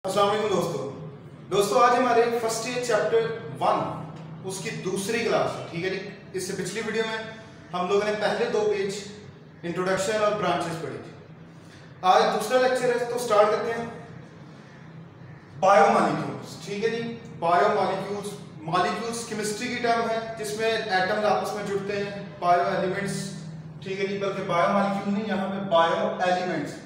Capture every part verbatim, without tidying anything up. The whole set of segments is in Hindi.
अस्सलाम वालेकुम दोस्तों दोस्तों आज हमारे फर्स्ट ईयर चैप्टर वन उसकी दूसरी क्लास है। ठीक है जी। इससे पिछली वीडियो में हम लोगों ने पहले दो पेज इंट्रोडक्शन और ब्रांचेस पढ़ी थी। आज दूसरा लेक्चर है तो स्टार्ट करते हैं। बायोमॉलिक्यूल्स। ठीक है जी। बायोमॉलिक्यूल्स मॉलिक्यूल्स केमिस्ट्री की टर्म है जिसमें एटम्स आपस में जुड़ते हैं। Bio elements. ठीक है जी। बल्कि बायोमॉलिक्यूल नहीं, यहाँ पे बायो एलिमेंट्स।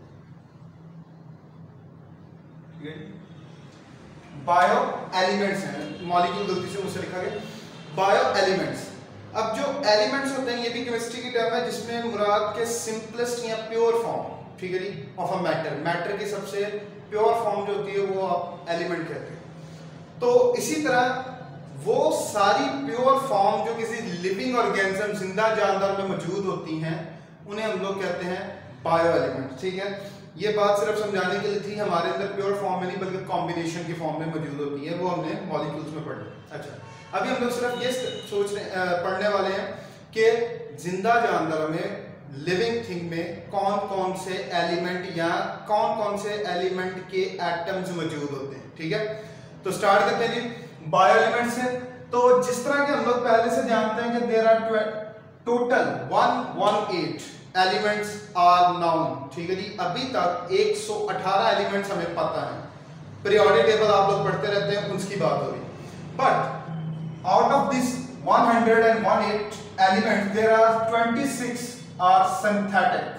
बायो एलिमेंट्स हैं, मॉलिक्यूल गलती से मुझसे लिखा गया बायो एलिमेंट्स। अब जो एलिमेंट्स होते हैं ये भी केमिस्ट्री की टर्म है जिसमें मुराद के सिंपलेस्ट या प्योर फॉर्म, ठीक है जी, ऑफ अ मैटर मैटर की सबसे प्योर फॉर्म जो होती है वो आप एलिमेंट कहते हैं। तो इसी तरह वो सारी प्योर फॉर्म जो किसी लिविंग ऑर्गेनिज्म जिंदा जानदार में मौजूद होती हैं उन्हें हम लोग कहते हैं बायो एलिमेंट्स। ठीक है। ये बात सिर्फ समझाने के लिए थी, हमारे अंदर प्योर फॉर्म में नहीं बल्कि कॉम्बिनेशन की फॉर्म में मौजूद होती है, वो हमने मॉलिक्यूल्स में पढ़ा। अच्छा, अभी हम लोग सिर्फ ये सोच रहे पढ़ने वाले हैं कि जिंदा जानदारों में लिविंग थिंग में कौन कौन से एलिमेंट या कौन कौन से एलिमेंट के एटम्स मौजूद होते हैं। ठीक है, तो स्टार्ट करते हैं जी बायो एलिमेंट से। तो जिस तरह के हम लोग पहले से जानते हैं कि there are total one one eight elements are known. ठीक है जी। अभी तक एक सौ अठारह एलिमेंट्स हमें पता है। पीरियोडिक टेबल आप लोग पढ़ते रहते हैं, उसकी बात हो रही। But out of this one hundred eighteen elements there are twenty six are synthetic.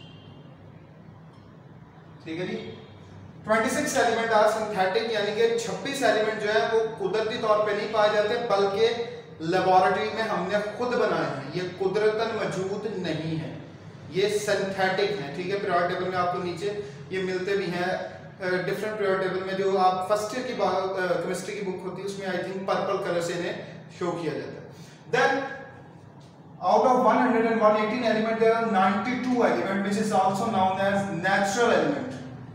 ठीक है जी। छब्बीस एलिमेंट आर सिंथेटिक, यानी कि छब्बीस एलिमेंट जो है वो कुदरती तौर पे नहीं पाए जाते बल्कि लेबोरेटरी में हमने खुद बनाए हैं। ये कुदरतन मौजूद नहीं है, ये सिंथेटिक हैं। ठीक है। पीरियोडिक टेबल में आपको नीचे ये मिलते भी हैं डिफरेंट पीरियोडिक टेबल में, जो आप फर्स्ट ईयर की केमिस्ट्री की बुक होती है उसमें आई थिंक पर्पल कलर से इन्हें शो किया जाता है। Then out of one hundred eighteen element there are ninety two element which is also known as natural element.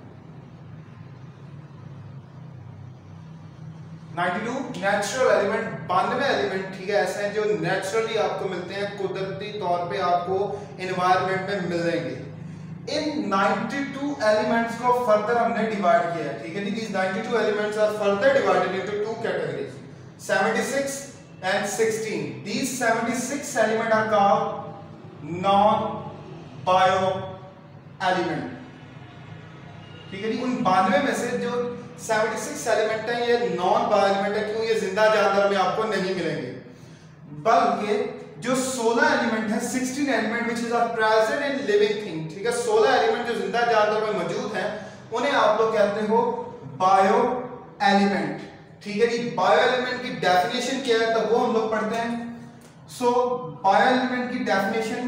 बानवे नेचुरल एलिमेंट, बानवे एलिमेंट ठीक है ऐसे हैं जो नेचुरली आपको मिलते हैं, कुदरती तौर पे आपको एनवायरनमेंट में मिलेंगे। इन बानवे एलिमेंट्स को फर्दर हमने डिवाइड किया है। ठीक है जी। दीस बानवे elements are further divided into two categories, छिहत्तर एंड सोलह। दीस छिहत्तर element are called non bio element. ठीक है जी। उन बानवे में से जो छिहत्तर एलिमेंट है ये नॉन बायो एलिमेंट है। क्यों? ये जिंदा जानदार में आपको नहीं मिलेंगे, बल्कि जो सोलह एलिमेंट है सोलह element which is are present in living thing. ठीक है। सोलह एलिमेंट जो जिंदा जानदार में मौजूद हैं उन्हें आप लोग कहते हो बायो एलिमेंट। ठीक है जी। बायो एलिमेंट की डेफिनेशन क्या है तो वो हम लोग पढ़ते हैं। सो बायो एलिमेंट की डेफिनेशन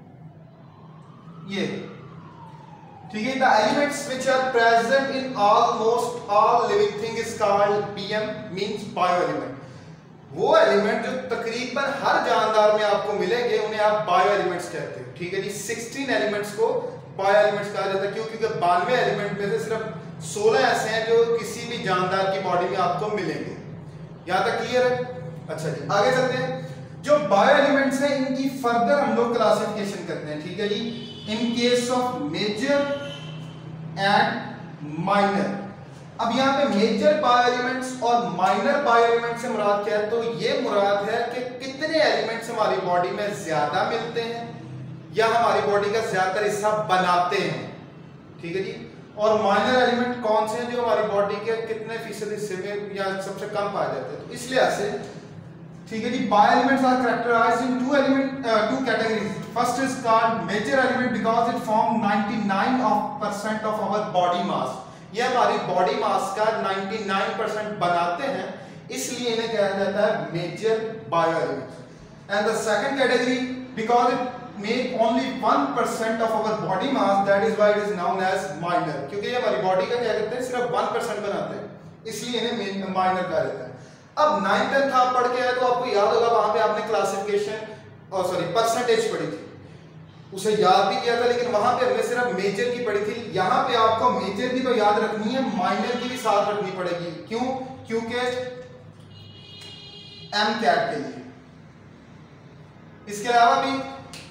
ये, ठीक है, the elements which are present in almost all living thing is called B M, means bio element। वो एलिमेंट जो तकरीबन हर जानदार में आपको मिलेंगे उन्हें आप बायो एलिमेंट्स कहते हो। ठीक है जी। सोलह एलिमेंट्स को बायो एलिमेंट्स कहा जाता है। क्यों? क्योंकि बानवे एलिमेंट में से सिर्फ सोलह ऐसे हैं जो किसी भी जानदार की बॉडी में आपको मिलेंगे। यहां तक क्लियर है? अच्छा जी, आगे चलते हैं। जो बायो एलिमेंट्स हैं इनकी फर्दर हम लोग क्लासिफिकेशन करते हैं। ठीक है जी। In case of major and minor. अब यहाँ पे मेजर बायो एलिमेंट्स और माइनर बायो एलिमेंट्स से मुराद क्या है? तो ये मुराद है कि कितने एलिमेंट्स हमारी बॉडी में ज्यादा मिलते हैं या हमारी बॉडी का ज्यादातर हिस्सा बनाते हैं। ठीक है जी। और माइनर एलिमेंट कौन से हैं जो हमारी बॉडी के कितने फीसद हिस्से में या सबसे कम पाए जाते हैं। तो इस लिहाज से ठीक है जी, bio elements are characterized in two element two categories. First is called major element because it form निन्यानवे percent of our body mass. ये हमारी बॉडी मास का निन्यानवे परसेंट बनाते हैं, इसलिए इन्हें कहा जाता है major bio elements. And the second category because it make only one percent of our body mass, that is why it is known as minor. क्योंकि ये हमारी बॉडी का क्या करते हैं सिर्फ वन परसेंट बनाते हैं, इसलिए इन्हें माइनर कहा जाता है। अब नाइन्थ टेंथ आप पढ़ के आए तो आपको याद होगा वहां पे आपने क्लासिफिकेशन और सॉरी परसेंटेज पढ़ी थी, उसे याद भी किया था, लेकिन वहां पे हमने सिर्फ मेजर की पढ़ी थी। यहाँ पे आपको मेजर की तो याद रखनी है, माइनर की भी साथ रखनी पड़ेगी। क्यों? क्योंकि एम कैट के लिए। इसके अलावा भी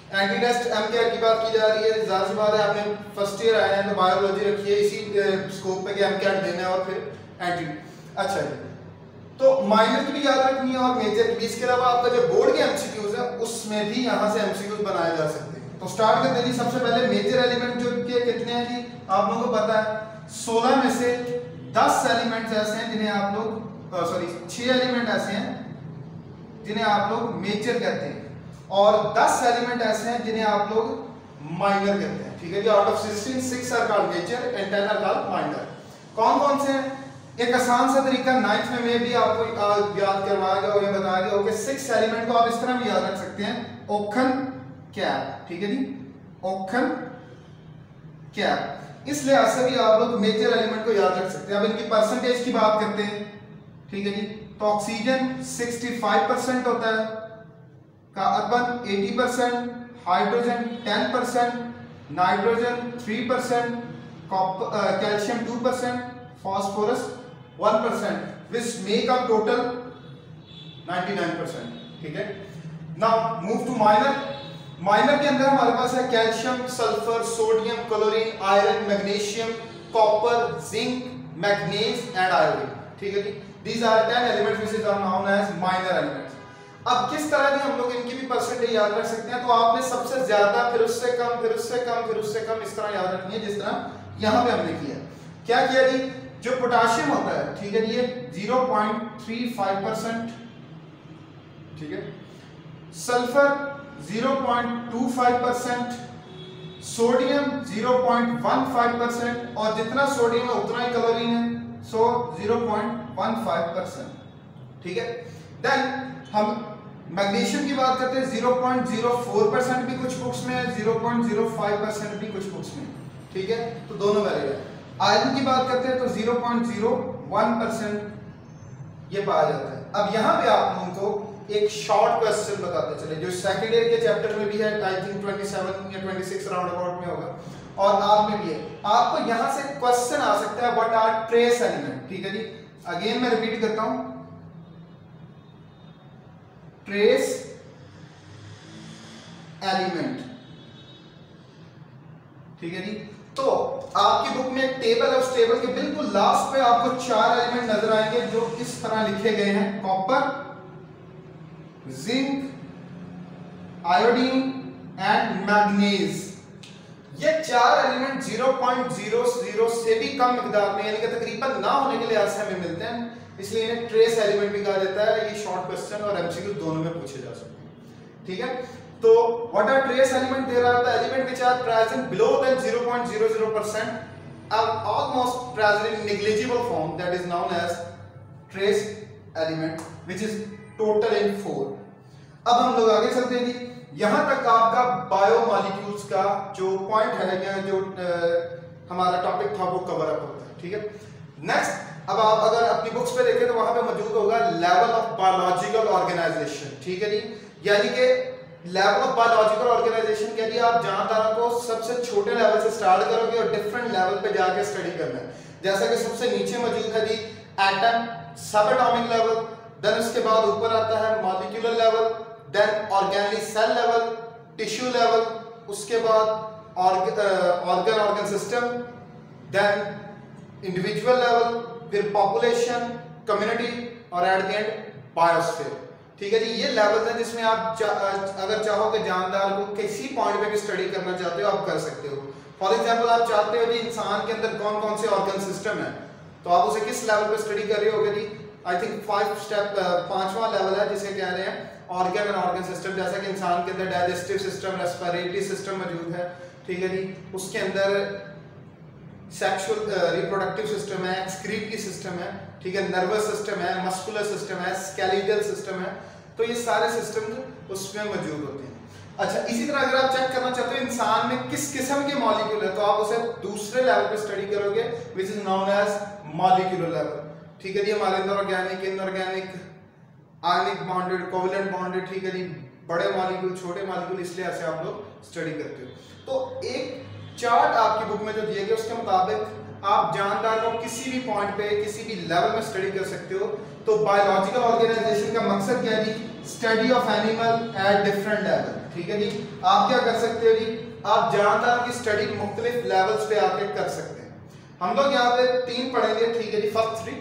एंटी टेस्ट एम केयर की बात की जा रही है, जाहिर सी बात है आपने फर्स्ट ईयर आए हैं तो बायोलॉजी रखी है इसी स्कोप पे कि एम केयर देना है और फिर एंटी। अच्छा जी, तो माइनर की भी याद रखनी है और मेजर की भी। इसके अलावा आपका जो बोर्ड के एमसीक्यूज है उसमें भी यहाँ से एमसीक्यूज बनाए जा सकते हैं। तो स्टार्ट करते हैं जी। सबसे पहले मेजर एलिमेंट जो के कितने हैं जी, आप लोगों को पता है सोलह में से दस एलिमेंट्स ऐसे हैं जिन्हें आप लोग सॉरी छह एलिमेंट ऐसे हैं जिन्हें आप लोग मेजर कहते हैं और दस एलिमेंट ऐसे हैं जिन्हें आप लोग माइनर कहते हैं। ठीक है जी, out of sixteen six are called major and ten are called minor. कौन कौन से हैं? एक आसान सा तरीका नाइन्थ में मैं भी आपको याद करवाएगा और ये बताएगा कि सिक्स एलिमेंट को आप इस तरह भी याद रख सकते हैं, ओखन कैप। ठीक है जी, ओखन कैप। इस लिहाज से भी आप लोग मेजर एलिमेंट को याद रख सकते हैं। अब इनकी परसेंटेज की बात करते हैं। ठीक है जी, तो ऑक्सीजन पैंसठ परसेंट होता है, कार्बन अस्सी percent, hydrogen ten percent, nitrogen three percent, calcium two percent, phosphorus one percent, which make up total ninety-nine percent। ठीक है, now move to minor। Minor के अंदर हमारे पास है calcium, sulphur, sodium, chlorine, iron, magnesium, copper, zinc, manganese and iodine. ठीक है जी, these are ten elements which are known as minor elements। अब किस तरह की हम लोग इनकी भी परसेंटेज याद रख सकते हैं? तो आपने सबसे ज्यादा, फिर उससे कम, फिर उससे कम, फिर उससे कम, इस तरह याद रखनी है जिस तरह यहां पे हमने किया। क्या किया जी? जो पोटाशियम होता है, ठीक है, ये zero point three five percent, ठीक है, sulphur zero point two five percent, sodium zero point one five percent और जितना सोडियम है उतना ही क्लोरीन है, so zero point one five percent. ठीक है, देन हम मैग्नीशियम की बात करते हैं, zero point zero four percent भी कुछ बुक्स में है, zero point zero five percent भी कुछ बुक्स में। ठीक है, तो दोनों वैल्यू है। आयरन की बात करते हैं तो zero point zero one percent ये पाया जाता है। अब यहाँ पे आप हमको एक शॉर्ट क्वेश्चन बताते चले जो सेकंड ईयर के चैप्टर में भी है, आई थिंक ट्वेंटी सेवन या ट्वेंटी सिक्स राउंड अबाउट में होगा और आप में भी है। आपको यहाँ से क्वेश्चन आ सकता है, व्हाट आर ट्रेस एलिमेंट। ठीक है जी, अगेन मैं रिपीट करता हूं, ट्रेस एलिमेंट। ठीक है जी, तो आपकी बुक में एक टेबल है, उस टेबल के बिल्कुल लास्ट पे आपको चार एलिमेंट नजर आएंगे जो इस तरह लिखे गए हैं, copper, zinc, iodine and manganese. ये चार element zero point zero zero से भी कम मिकदार में, यानी कि तकरीबन ना होने के लिहाज से हमें मिलते हैं, इसलिए इन्हें ट्रेस एलिमेंट भी कहा जाता है। ये शॉर्ट क्वेश्चन और एमसीक्यू दोनों में पूछे जा सकते हैं। ठीक है, तो what are trace element? There are the element which are present below than zero point zero zero percent are almost present in negligible form, that is known as trace element, which is total in four। अब हम लोग आगे चलते हैं जी। यहां तक आपका बायोमॉलिक्यूल्स का जो पॉइंट है या जो आ, हमारा टॉपिक था वो कवर अप होता है। ठीक है, नेक्स्ट अब आप अगर अपनी बुक्स पे देखें तो वहां पे मौजूद होगा लेवल ऑफ बायोलॉजिकल ऑर्गेनाइजेशन। ठीक है जी, यानी कि लेवल ऑफ बायोलॉजिकल ऑर्गेनाइजेशन के लिए आप जानदारों को सबसे छोटे लेवल से स्टार्ट करोगे और डिफरेंट लेवल पे जाके स्टडी करना है। जैसा कि सबसे नीचे मौजूद है जी atom, sub atomic level, then उसके बाद ऊपर आता है molecular level, then organic cell level, tissue level, उसके बाद organ organ system, then individual level, फिर पॉपुलेशन, कम्युनिटी और एट द एंड बायोस्फीयर। ठीक है जी, ये लेवल्स हैं जिसमें आप चा, अगर चाहो कि जानदार को किसी पॉइंट पे भी स्टडी करना चाहते हो आप कर सकते हो। फॉर एग्जांपल आप चाहते हो जी इंसान के अंदर कौन कौन से ऑर्गन सिस्टम है, तो आप उसे किस लेवल पे स्टडी कर रहे होगे जी? आई थिंक फाइव स्टेप पांचवा लेवल है जिसे कह रहे हैं ऑर्गन एंड ऑर्गन सिस्टम। जैसा कि इंसान के अंदर डाइजेस्टिव सिस्टम, रेस्पिरेटरी सिस्टम मौजूद है। ठीक है जी, उसके अंदर सेक्सुअल रिप्रोडक्टिव सिस्टम है, एक्सक्रीटरी सिस्टम है, ठीक है, नर्वस सिस्टम है, मस्कुलर सिस्टम है, स्केलेटल सिस्टम है, तो ये सारे सिस्टम उसमें मौजूद होते हैं। अच्छा, इसी तरह अगर आप चेक करना चाहते हो इंसान में किस किस्म के मॉलिक्यूल है तो आप उसे दूसरे लेवल पे स्टडी करोगे which is known as molecular level. ठीक है जी, हमारे अंदर organic, inorganic, ionic bonded, covalent bonded, ठीक है जी, बड़े मॉलिक्यूल, छोटे मॉलिक्यूल, इसलिए ऐसे आप लोग स्टडी करते हो। तो एक चार्ट आपकी बुक में जो दिए गए उसके मुताबिक आप जानदार को किसी भी पॉइंट पे किसी भी लेवल में स्टडी कर सकते हो। तो बायोलॉजिकल ऑर्गेनाइजेशन का मकसद क्या है जी? Study of animal at different level. ठीक है जी। आप क्या कर सकते हो जी, आप जानदार की स्टडी मुख्तलिफ लेवल्स पे आके कर सकते हैं। हम लोग यहाँ पे तीन पढ़ेंगे, ठीक है जी। फर्स्ट थ्री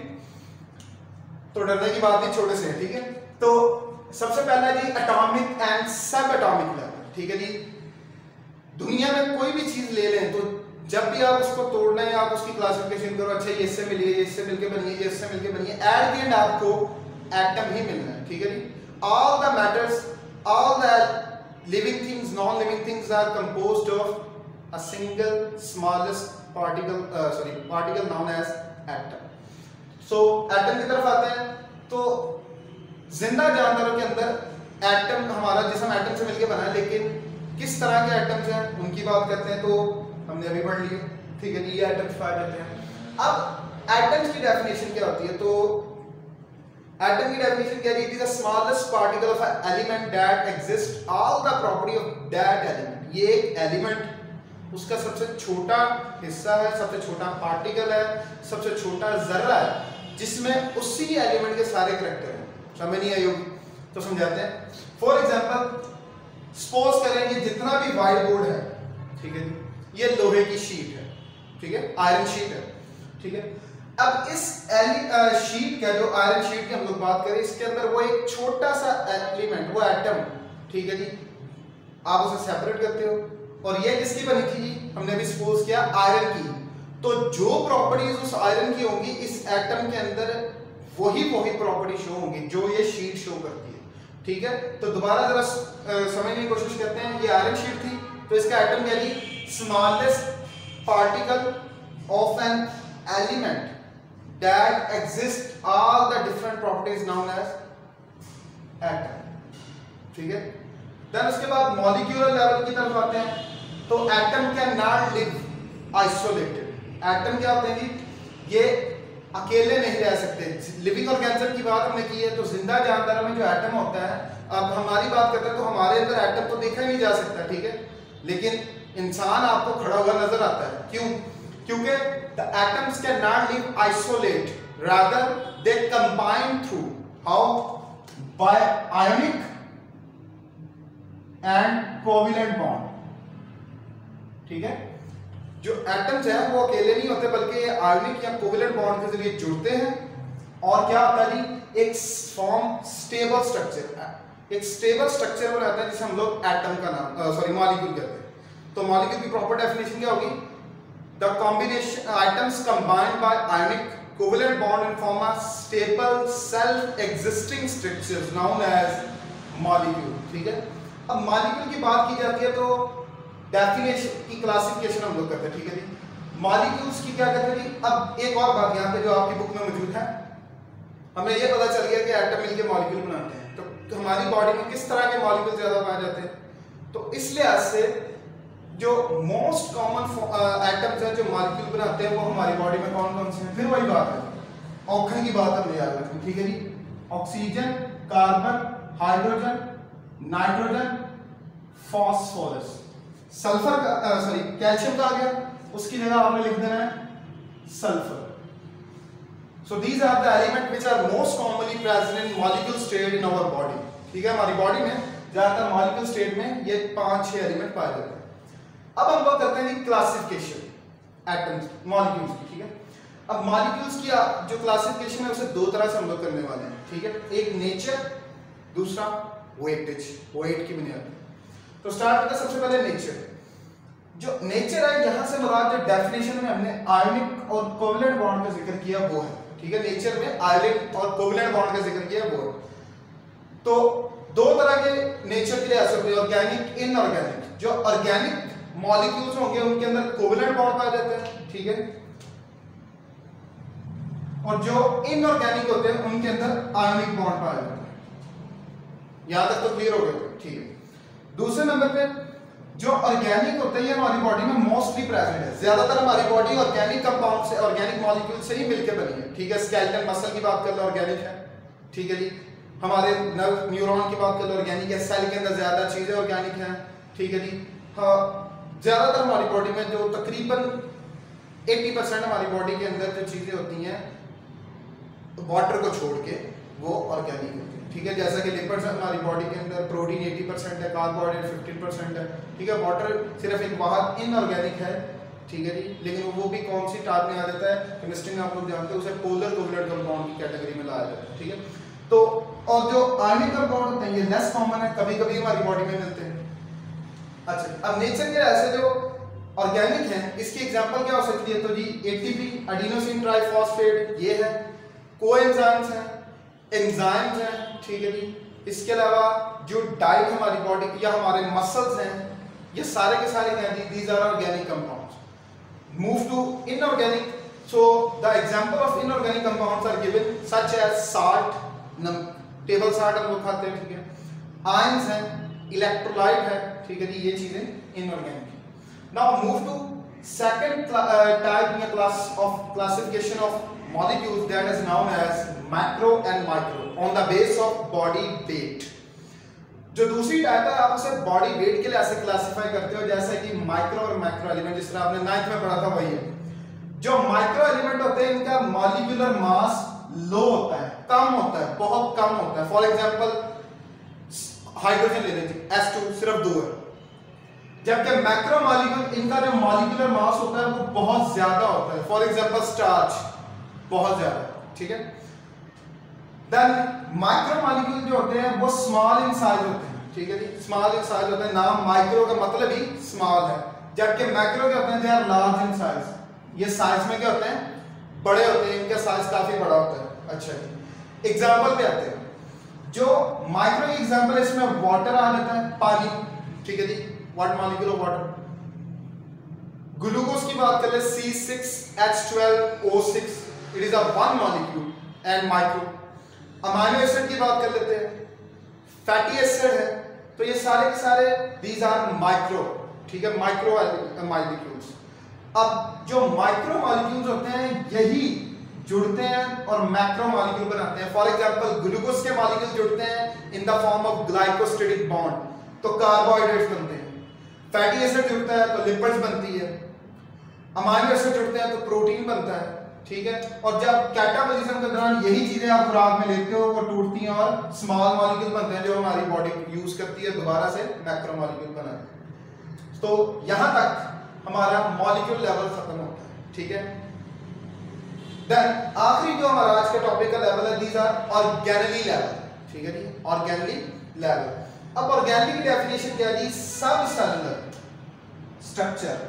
तो डरने की बात नहीं, छोटे से है, ठीक है। तो सबसे पहला जी atomic and sub atomic level, ठीक है जी। दुनिया में कोई भी चीज ले लें तो जब भी आप उसको तोड़ना है आप उसकी क्लासिफिकेशन करो, अच्छा ये इससे मिली है, ये इससे मिलके बनी है, ये इससे मिलके बनी है, एट द एंड आपको एटम ही मिलना है, ठीक है जी। All the matters, all the living things, non living things are composed of a single smallest particle, sorry particle known as atom. So atom की तरफ आते हैं तो जिंदा जानवरों के अंदर एटम, हमारा जिस्म एटम से मिलके बना है, लेकिन किस तरह के एटम्स हैं उनकी बात करते हैं तो हमने अभी पढ़ लिया, ठीक है जी। ये एटम्स पाए जाते हैं। अब एटम्स की डेफिनेशन क्या होती है, तो एटम की डेफिनेशन क्या है, it is the smallest particle of an element that exist all the property of that element. ये एक एलिमेंट, उसका सबसे छोटा हिस्सा है, सबसे छोटा पार्टिकल है, सबसे छोटा जर्रा है जिसमें उसी एलिमेंट के सारे करैक्टर हैं। समझ नहीं आई होगी तो समझाते हैं। फॉर एग्जांपल सपोज करें ये जितना भी व्हाइट बोर्ड है, ठीक है, ये लोहे की शीट है, ठीक है, आयरन शीट है, ठीक है। अब इस एली शीट का, जो आयरन शीट की हम लोग बात करें, इसके अंदर वो एक छोटा सा एलिमेंट, वो एटम, ठीक है जी, आप उसे सेपरेट करते हो और ये किसकी बनी थी, हमने भी सपोज किया आयरन की। तो जो प्रॉपर्टीज उस आयरन की होंगी इस एटम के अंदर वही वही प्रॉपर्टी शो होंगी जो ये शीट शो करती है, ठीक है। तो दोबारा जरा समझने की कोशिश करते हैं। ये आयरन शीट थी तो इसका एटम क्या जी, smallest particle of an element that exist all the different properties known as atom, ठीक है। देन उसके बाद मॉलिक्यूलर लेवल की तरफ आते हैं तो atom can not live isolated. Atom क्या होते हैं जी, ये अकेले नहीं रह सकते। लिविंग ऑर्गेनिज्म की बात हमने की है तो जिंदा जानदारों में जो एटम होता है, अब हमारी बात करते हैं तो हमारे अंदर एटम तो देखा ही नहीं जा सकता, ठीक है, लेकिन इंसान आपको खड़ा हुआ नजर आता है। क्यों? क्योंकि the atoms can not live isolate, rather they combine through how, by ionic and covalent bond, ठीक है। जो एटम्स हैं वो अकेले नहीं होते बल्कि आयोनिक या कोवेलेंट बॉन्ड के जरिए जुड़ते हैं और क्या होता है जी, एक फॉर्म स्टेबल स्ट्रक्चर, एक स्टेबल स्ट्रक्चर बनाता है जिसे हम लोग एटम का नाम, सॉरी मॉलिक्यूल कहते हैं। तो मॉलिक्यूल की प्रॉपर डेफिनेशन क्या होगी, the combination items combined by ionic covalent bond and form a stable self existing structures known as molecule, ठीक है। अब मॉलिक्यूल की बात की जाती है तो डेफिनेशन की क्लासिफिकेशन हम लोग करते हैं, ठीक है जी। मॉलिक्यूल्स की क्या करते हैं जी। अब एक और बात यहाँ पे जो आपकी बुक में मौजूद है, हमें ये पता चल गया कि एटम मिलके मॉलिक्यूल बनाते हैं, तो हमारी बॉडी में किस तरह के मॉलिक्यूल ज्यादा पाए जाते हैं, तो इस लिहाज से जो मोस्ट कॉमन एटम्स हैं जो मॉलिक्यूल बनाते हैं वो हमारी बॉडी में कौन कौन से हैं। फिर वही बात है, ऑक्सीजन की बात हमने याद रखनी, ठीक है जी। Oxygen, carbon, hydrogen, nitrogen, phosphorus, sulphur का, सॉरी कैल्शियम का आ गया, उसकी जगह हमने लिख देना है sulphur. So these are the elements which are most commonly present in molecule state in our body, ठीक है। हमारी बॉडी में ज्यादातर मॉलिक्यूल स्टेट में ये पांच छह एलिमेंट पाए जाते हैं। अब हम लोग करते हैं क्लासिफिकेशन एटम्स, मॉलिक्यूल्स की, ठीक है। अब मॉलिक्यूल्स की जो क्लासिफिकेशन है उसे दो तरह से हम लोग करने वाले हैं, ठीक है। एक नेचर, दूसरा वेटेज, वेट की बुनियाद। तो स्टार्ट करते हैं सबसे पहले नेचर। जो नेचर है यहाँ से मुराद जो डेफिनेशन में हमने आयोनिक और कोवेलेंट बॉन्ड का जिक्र किया वो है, ठीक है। नेचर में आयोनिक और कोवेलेंट बॉन्ड का जिक्र किया वो है। तो दो तरह के नेचर के लिहाज से, ऑर्गेनिक, इनऑर्गेनिक। जो ऑर्गेनिक मॉलिक्यूल्स होंगे उनके अंदर कोवेलेंट बॉन्ड पाए जाते हैं, ठीक है, और जो इनऑर्गेनिक होते हैं उनके अंदर आयोनिक बॉन्ड पाए जाते हैं। यहां तक तो क्लियर हो गया, ठीक है। दूसरे नंबर पे जो ऑर्गेनिक होते हैं ये हमारी बॉडी में मोस्टली प्रेजेंट है। ज्यादातर हमारी बॉडी ऑर्गेनिक कंपाउंड से, ऑर्गेनिक मॉलिक्यूल से ही मिलकर बनी है, ठीक है। स्केलेटल मसल की बात कर लो ऑर्गेनिक है, ठीक है जी। हमारे नर्व न्यूरॉन की बात कर लो ऑर्गेनिक है। सेल के अंदर ज्यादा चीजें ऑर्गेनिक हैं, ठीक है जी। हाँ, ज्यादातर हमारी बॉडी में जो तकरीबन अस्सी परसेंट हमारी बॉडी के अंदर जो चीजें होती हैं वाटर को छोड़ के वो ऑर्गेनिक होती है, ठीक है। जैसा कि लिपिड्स हमारी बॉडी के अंदर प्रोटीन अस्सी परसेंट है, कार्बोहाइड्रेट फिफ्टीन परसेंट है, ठीक है। वाटर सिर्फ एक वाहक इनऑर्गेनिक है, ठीक है जी, लेकिन वो भी कौन सी टाइप में आ जाता है, केमिस्ट्री में आप लोग जानते हैं उसे पोलर कोवलेंट कंपाउंड की कैटेगरी में लाया जाता है, ठीक है। तो और जो आयनिक कंपाउंड होते हैं ये लेस कॉमन है, कभी कभी हमारी बॉडी में मिलते हैं। अच्छा, अब नेचर के ऐसे जो ऑर्गेनिक है इसकी एग्जांपल क्या हो सकती है, तो जी एटीपी एडिनोसिन ट्राइफॉस्फेट ये है, कोएंजाइम्स हैं, एंजाइम्स हैं, ठीक है जी। इसके अलावा जो डाइट हमारी बॉडी या हमारे मसल्स हैं ये सारे के सारे क्या हैं, these are organic compounds. Move to inorganic, so the example of inorganic compounds are given such as salt, table salt हम लोग खाते हैं, ठीक है। आयंस हैं, इलेक्ट्रोलाइट है, ठीक है जी, ये चीजें इनऑर्गेनिक है। Now move to second type या class of classification of molecules that is known as macro and micro on the base of body weight। जो दूसरी टाइप है आप उसे बॉडी वेट के लिए ऐसे क्लासिफाई करते हो जैसे कि माइक्रो और मैक्रो एलिमेंट, जिस तरह आपने नाइन्थ में पढ़ा था वही है। जो माइक्रो एलिमेंट होते हैं इनका मॉलिक्यूलर मास लो होता है, कम होता है, बहुत कम होता है। फॉर एग्जांपल हाइड्रोजन ले लीजिए, एस टू सिर्फ दो है, जबकि मैक्रो मॉलिक्यूल इनका जो मॉलिक्यूलर मास होता है वो बहुत ज्यादा होता है। फॉर एग्जांपल स्टार्च बहुत ज्यादा, ठीक है। देन माइक्रो मॉलिक्यूल जो होते हैं वो स्मॉल इन साइज होते हैं, ठीक है जी, स्मॉल इन साइज होते हैं, नाम माइक्रो का मतलब ही स्मॉल है, जबकि मैक्रो क्या होते हैं, they are large in size. ये साइज में क्या होते हैं, बड़े होते हैं, इनका साइज काफी बड़ा होता है। अच्छा जी, एग्जांपल पे आते हैं। जो माइक्रो की एग्जांपल है इसमें वाटर आ जाता है, पानी, ठीक है जी, what molecule of water. Glucose की बात कर ले, C six H twelve O six, it is a one molecule and micro. Amino acid की बात कर लेते हैं, फैटी एसिड है, तो ये सारे के सारे दीज आर माइक्रो, ठीक है, माइक्रो मॉलिक्यूल्स। अब जो माइक्रो मॉलिक्यूल्स होते हैं यही जुड़ते हैं और मैक्रो मॉलिक्यूल बनाते हैं। फॉर एग्जांपल ग्लूकोज के मॉलिक्यूल जुड़ते हैं in the form of glycosidic bond, तो कार्बोहाइड्रेट्स बनते हैं। फैटी एसिड जुड़ता है तो लिपिड्स बनती है। अमाइनो एसिड जुड़ते हैं तो प्रोटीन बनता है, ठीक है। और जब कैटाबॉलिज्म के दौरान यही चीजें आप खुराक में लेते हो वो टूटती हैं और स्मॉल मॉलिक्यूल बनते हैं जो हमारी बॉडी यूज करती है दोबारा से मैक्रो मॉलिक्यूल बनाने में। तो यहां तक हमारा मॉलिक्यूल लेवल खत्म होता है, ठीक है। देन आखिरी जो हमारा आज का टॉपिक का लेवल है, दीज आर ऑर्गेनेली लेवल, ठीक है जी, ऑर्गेनेली लेवल। अब ऑर्गेनेली की डेफिनेशन क्या है जी, सब सेलुलर स्ट्रक्चर।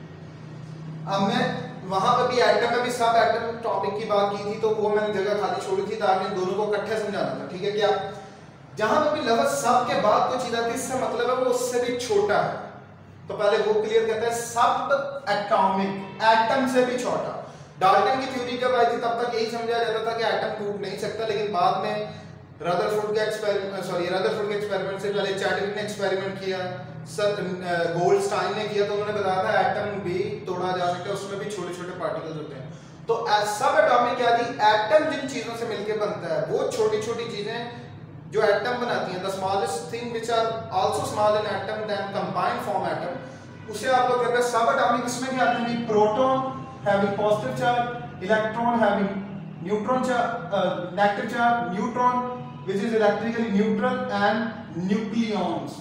अब मैं वहां पे भी एटम में भी सब एटम टॉपिक की बात की थी, तो वो मैंने जगह खाली छोड़ी थी ताकि इन दोनों को इकट्ठे समझाना था, ठीक है। क्या जहां पे भी लफ्ज सब के बाद कोई चीज आती है इससे मतलब है वो उससे भी छोटा है, तो पहले वो क्लियर करते हैं। सब एटॉमिक, एटम से भी छोटा। डाल्टन की थ्योरी जब आई थी तब तक यही समझा जाता था कि एटम टूट नहीं सकता, लेकिन बाद में रदरफोर्ड के एक्सपेरिमेंट सॉरी रदरफोर्ड के एक्सपेरिमेंट से पहले चैडविक ने एक्सपेरिमेंट किया, सर गोल्डस्टाइन ने किया, तो उन्होंने बताया था एटम भी तोड़ा जा सकता है, उसमें भी छोटे छोटे पार्टिकल्स होते हैं। तो सब एटॉमिक क्या जी, एटम जिन चीजों से मिलकर बनता है वो छोटी छोटी चीजें जो एटम बनाती हैं, the smallest thing which are also small in atom then combined form atom, उसे आप लोग कहते हैं सब एटॉमिक। इसमें क्या आते हैं, proton having positive charge, electron having neutron charge, negative charge, neutron which is electrically neutral and nucleons,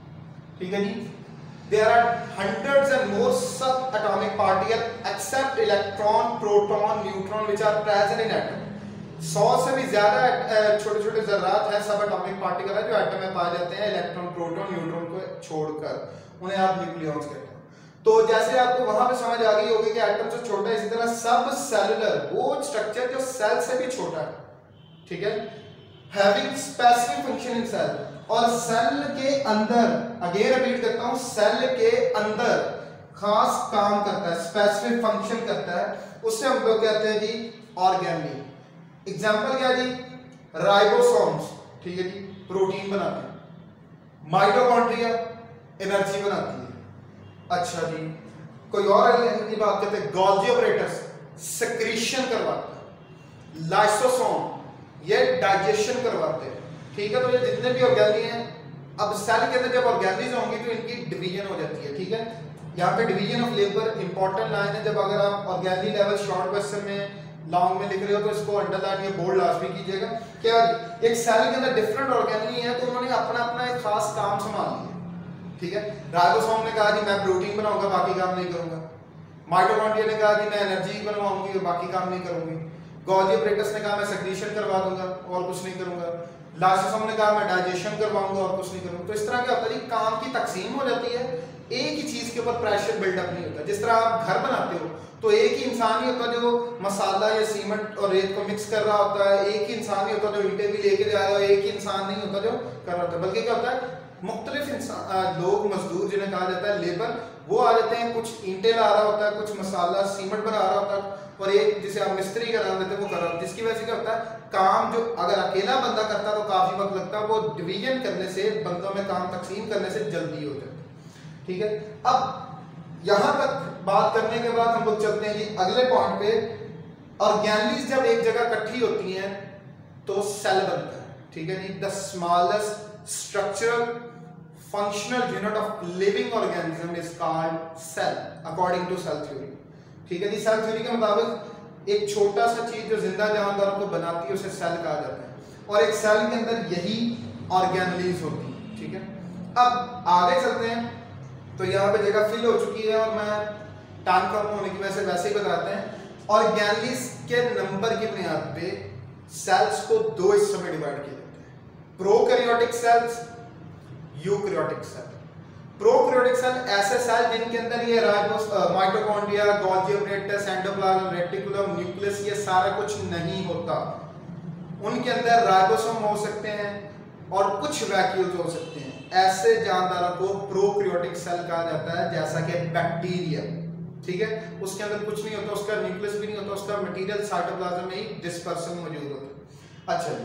ठीक है जी। There are hundreds and more subatomic particles except electron, proton, neutron which are present in atom। सौ से भी ज्यादा छोटे छोटे जर्रात हैं, सब एटॉमिक पार्टिकल है जो एटम में पाए जाते हैं, इलेक्ट्रॉन, प्रोटॉन, न्यूट्रॉन को छोड़कर, उन्हें आप न्यूक्लियॉन्स कहते हैं। तो जैसे आपको वहां पे समझ आ गई होगी कि एटम से छोटा है, इसी तरह सब सेलुलर वो स्ट्रक्चर जो सेल से भी छोटा है, ठीक है, having specific function in cell, और सेल के अंदर, अगेन रिपीट करता हूं, सेल के अंदर खास काम करता है, स्पेसिफिक फंक्शन करता है, उससे हम लोग कहते हैं जी ऑर्गेनेली। एग्जांपल क्या जी, राइबोसोम्स, ठीक है जी, प्रोटीन बनाते हैं, माइटोकॉन्ड्रिया एनर्जी बनाती है। अच्छा जी, कोई और की बात करते हैं, गोल्गी ऑपरेटर्स सेक्रीशन करवाता है, लाइसोसोम ये डाइजेशन करवाते हैं, ठीक है। तो ये जितने भी ऑर्गेनेली हैं, अब सेल के अंदर जब ऑर्गेनेलीज होंगी तो इनकी डिवीजन हो जाती है, ठीक है। यहाँ पे division of labour important line है, जब अगर आप ऑर्गेनेली लेवल शॉर्ट क्वेश्चन में लॉन्ग में लिख रहे हो तो इसको अंडरलाइन या बोल्ड लाजमी कीजिएगा। क्या एक सेल के अंदर डिफरेंट ऑर्गेनेली है तो उन्होंने अपना अपना एक खास काम संभाल लिया, ठीक है। राइबोसोम ने कहा कि मैं प्रोटीन बनाऊंगा बाकी काम नहीं करूंगा, माइटोकॉन्ड्रिया ने कहा कि मैं एनर्जी बनवाऊंगी बाकी काम नहीं करूंगी, गोल्गी ऑपरेटस ने कहा मैं सेक्रीशन करवा दूंगा और कुछ नहीं करूंगा, लाइसोसोम ने कहा मैं डाइजेशन करवाऊंगा और कुछ नहीं करूंगा। तो इस तरह क्या होता है, काम की तकसीम हो जाती है, एक ही चीज के ऊपर प्रेशर बिल्डअप नहीं होता। जिस तरह आप घर बनाते हो तो एक ही इंसान ही होता जो मसाला या सीमेंट और रेत को मिक्स कर रहा होता है, एक ही इंसान ही होता जो ईंटें भी लेके जा रहा है, एक ही इंसान नहीं होता जो कर रहा होता, बल्कि क्या होता है मुख्तलिफ इंसान लोग मजदूर जिन्हें कहा जाता है लेबर, वो आ जाते हैं, कुछ ईंटें ला रहा होता है, कुछ मसाला सीमेंट बना रहा होता है, और एक जिसे आप मिस्त्री का नाम देते हैं वो कर रहा होता है, जिसकी वजह से क्या होता है काम जो अगर अकेला बंदा करता तो काफी वक्त लगता है, वो डिवीजन करने से बंदों में काम तकसीम करने से जल्दी हो जाता है, ठीक है। अब यहां तक बात करने के बाद हम लोग चलते हैं जी अगले पॉइंट पे। ऑर्गेनेलीज जब एक जगह इकट्ठी होती हैं तो सेल बनता है, ठीक है जी। The smallest structural functional unit of living organism is called cell according to cell theory, ठीक है जी। सेल थ्योरी के मुताबिक एक छोटा सा चीज जो जिंदा जानदारों को बनाती है उसे सेल कहा जाता है, और एक सेल के अंदर यही ऑर्गेनेलीज होती है, ठीक है। अब आगे चलते हैं तो यहाँ पे जगह फिल हो चुकी है और मैं टाइम कम होने की वजह से वैसे ही बताते हैं। ऑर्गेनेलीज के नंबर की बुनियाद पे सेल्स को दो हिस्सों में डिवाइड किया जाता है, prokaryotic cells, eukaryotic cell. Prokaryotic cell ऐसे सेल जिनके अंदर ये ribose mitochondria, Golgi apparatus, endoplasm, reticulum, nucleus ये सारा कुछ नहीं होता। उनके अंदर राइबोसोम हो सकते हैं और कुछ वैक्यूल्स हो सकते हैं। ऐसे जानदारों को प्रोकैरियोटिक सेल कहा जाता है, जैसा कि बैक्टीरिया, ठीक है। उसके अंदर कुछ नहीं होता, उसका न्यूक्लियस भी नहीं होता, उसका मटेरियल साइटोप्लाज्म में ही डिस्पर्सन मौजूद होता है। अच्छा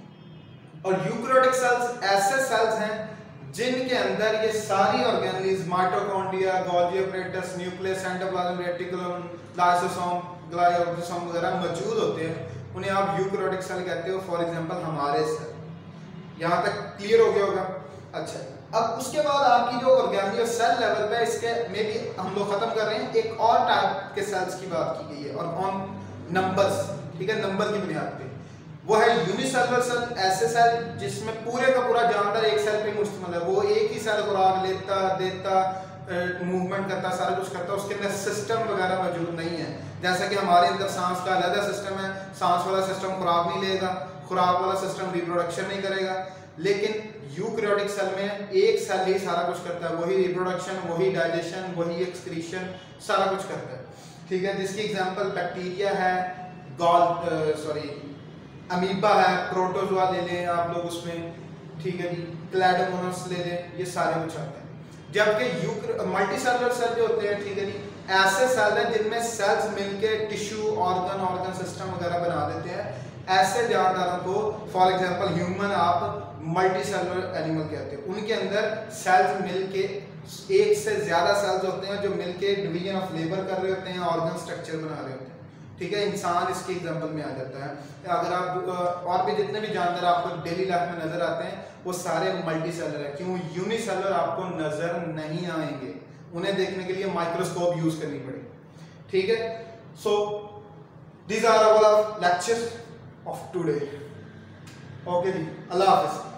जी, और यूकैरियोटिक सेल्स ऐसे सेल्स हैं जिनके अंदर ये सारी organelles mitochondria, Golgi apparatus, nucleus, endoplasm, reticulum, lysosome, glyoxysome वगैरह मौजूद होते हैं, उन्हें आप यूकैरियोटिक सेल कहते हो। फॉर एग्जांपल हमारे सेल, यहां तक क्लियर हो गया होगा। अच्छा, अब उसके बाद आपकी जो ऑर्गेनेली सेल लेवल पे इसके में भी हम लोग खत्म कर रहे हैं, एक और टाइप के सेल्स की बात की गई है और ऑन नंबर्स, ठीक है, नंबर की बुनियाद पे, वो है यूनिसेलुलर सेल। ऐसे सेल जिसमें पूरे का पूरा जानदार एक सेल पे मुश्तमिल है, वो एक ही सेल खुराक लेता देता मूवमेंट करता सारा कुछ करता, उसके अंदर सिस्टम वगैरह मौजूद नहीं है। जैसा कि हमारे अंदर सांस का अलग सिस्टम है, सांस वाला सिस्टम खुराक नहीं लेगा, खुराक वाला सिस्टम रिप्रोडक्शन नहीं करेगा, लेकिन यूकैरियोटिक सेल में एक सेल ही सारा कुछ करता है, वही रिप्रोडक्शन, वही डाइजेशन, वही एक्सक्रीशन, सारा कुछ करता है, ठीक है। जिसकी एग्जांपल बैक्टीरिया है, गॉल सॉरी अमीबा है, प्रोटोजोआ ले लें आप लोग उसमें, ठीक है जी, क्लैडोमोनास ले लें, ये सारे कुछ आते हैं। जबकि यूक मल्टीसेलुलर सेल जो होते हैं, ठीक है जी, ऐसे सेल हैं जिनमें सेल्स मिलके टिश्यू, ऑर्गन ऑर्गन सिस्टम वगैरह बना देते हैं। ऐसे जानदारों को फॉर एग्जांपल ह्यूमन आप मल्टीसेलुलर एनिमल कहते हैं, उनके अंदर सेल्स मिलके एक से ज्यादा सेल्स होते हैं जो मिलके डिवीजन ऑफ लेबर कर रहे होते हैं, ऑर्गन स्ट्रक्चर बना रहे होते हैं, ठीक है। इंसान इसके एग्जांपल में आ जाता है। अगर आप और भी जितने भी जानदार आपको डेली लाइफ में नजर आते हैं वो सारे मल्टीसेलुलर है, क्यों यूनिसेलुलर आपको नजर नहीं आएंगे, उन्हें देखने के लिए माइक्रोस्कोप यूज करनी पड़ेगी, ठीक है। So these are our lectures of today. Okay जी, अल्लाह हाफिज।